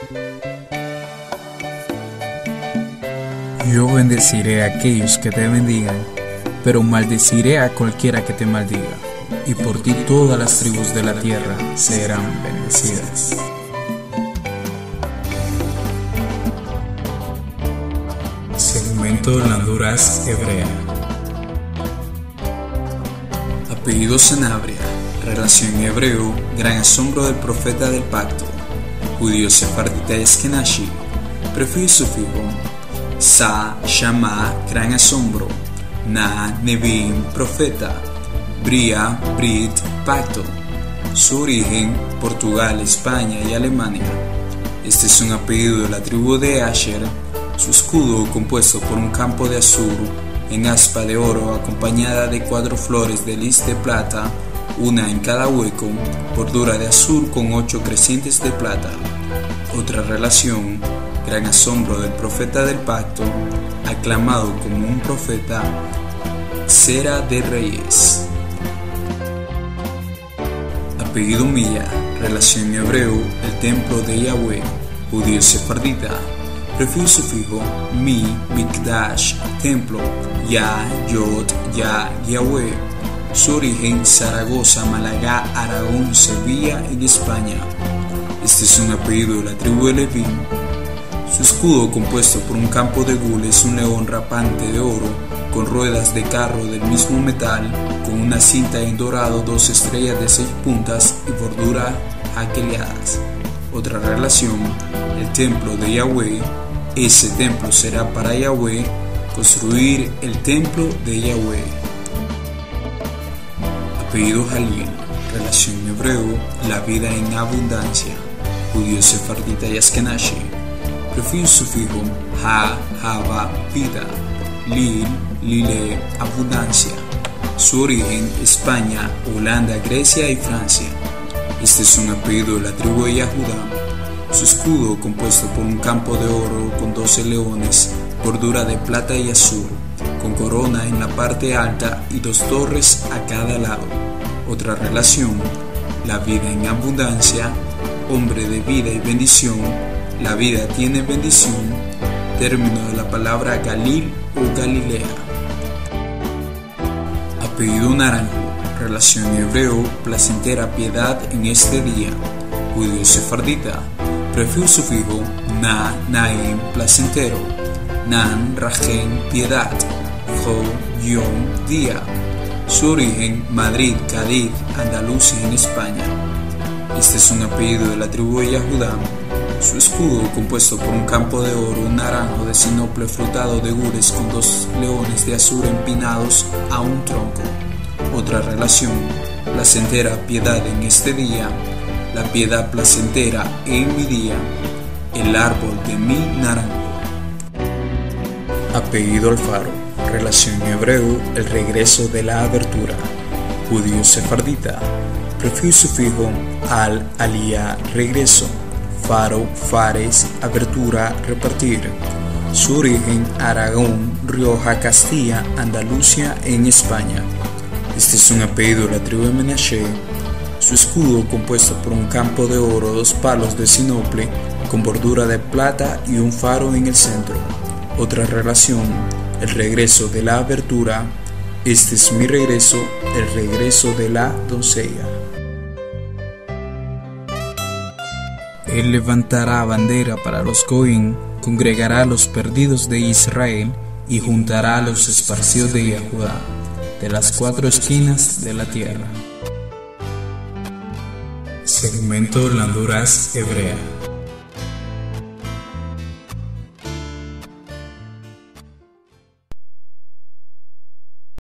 Yo bendeciré a aquellos que te bendigan, pero maldeciré a cualquiera que te maldiga, y por ti todas las tribus de la tierra serán bendecidas. Segmento La Honduras Hebrea. Apellido Sanabria. Relación hebreo, gran asombro del profeta del pacto. Judío sefardita y Ashkenazi. Prefijo sufijo. Sa, Shama, gran asombro. Na, Nevim, profeta. Bria, Brit, pacto. Su origen, Portugal, España y Alemania. Este es un apellido de la tribu de Asher. Su escudo, compuesto por un campo de azur en aspa de oro acompañada de 4 flores de lis de plata, una en cada hueco, bordura de azur con 8 crecientes de plata. Otra relación, gran asombro del profeta del pacto, aclamado como un profeta, Cera de Reyes. Apellido Milla, relación hebreo, el templo de Yahweh, judío sefardita. Prefijo sufijo, mi, mikdash, templo, ya, yod, ya, Yahweh. Su origen, Zaragoza, Málaga, Aragón, Sevilla en España. Este es un apellido de la tribu de Leví. Su escudo, compuesto por un campo de gules, un león rapante de oro, con ruedas de carro del mismo metal, con una cinta en dorado, 2 estrellas de 6 puntas y bordura aqueleadas. Otra relación, el templo de Yahweh. Ese templo será para Yahweh, construir el templo de Yahweh. Apellido Jalil, relación hebreo, la vida en abundancia, judío sefardita y Ashkenazi. Prefijo sufijo, ha, hava, vida, lil, lile, abundancia. Su origen, España, Holanda, Grecia y Francia. Este es un apellido de la tribu de Yahudá. Su escudo, compuesto por un campo de oro con 12 leones, bordura de plata y azul, con corona en la parte alta y 2 torres a cada lado. Otra relación, la vida en abundancia, hombre de vida y bendición, la vida tiene bendición, término de la palabra Galil o Galilea. Apellido Naranjo, relación hebreo, placentera piedad en este día, judío sefardita. Prefijo sufijo, na, naim, placentero, nan, rajen, piedad, jo, yom, día. Su origen, Madrid, Cádiz, Andalucía en España. Este es un apellido de la tribu de Yahudá. Su escudo, compuesto por un campo de oro, un naranjo de sinople frutado de gules con 2 leones de azur empinados a un tronco. Otra relación, placentera piedad en este día, la piedad placentera en mi día, el árbol de mi naranjo. Apellido Alfaro, relación hebreo, el regreso de la abertura, judío sefardita. Prefijo sufijo, al, alía, regreso, faro, fares, abertura, repartir. Su origen, Aragón, Rioja, Castilla, Andalucía en España. Este es un apellido de la tribu de Menashe. Su escudo, compuesto por un campo de oro, 2 palos de sinople, con bordura de plata y un faro en el centro. Otra relación, el regreso de la abertura. Este es mi regreso, el regreso de la doncella. Él levantará bandera para los Goín, congregará a los perdidos de Israel y juntará a los esparcidos de Yahudá, de las 4 esquinas de la tierra. Segmento La Honduras Hebrea.